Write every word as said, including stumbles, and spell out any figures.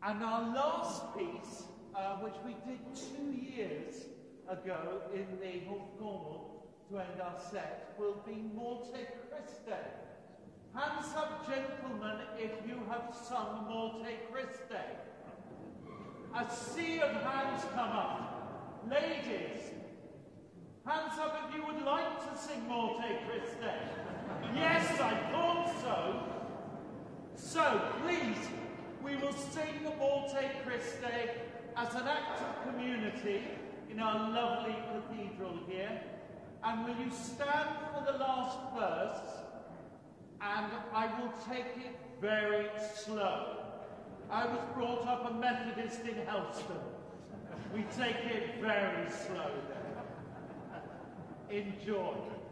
And our last piece, uh, which we did two years ago in the North Cornwall to end our set, will be Morte, CRISTE. Hands up, gentlemen, if you have sung Morte, CRISTE. A sea of hands come up. Ladies, hands up if you would like to sing Morte, CRISTE. Yes, I thought so. So, please, we will sing Morte, CRISTE as an act of community in our lovely cathedral here. And will you stand for the last verse? And I will take it very slow. I was brought up a Methodist in Helston. We take it very slow there. Enjoy.